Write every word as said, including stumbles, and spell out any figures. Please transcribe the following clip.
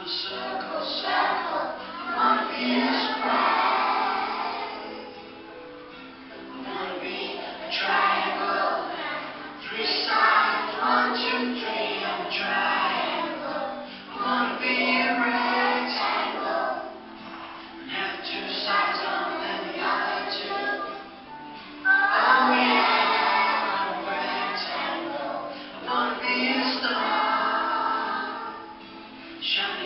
Circle, circle, wanna be a square. Wanna be a triangle, three sides, one, two, three, I'm a triangle. Wanna be a rectangle, and have two sides on and the other two. Oh yeah, I'm a rectangle. I wanna be a star, shining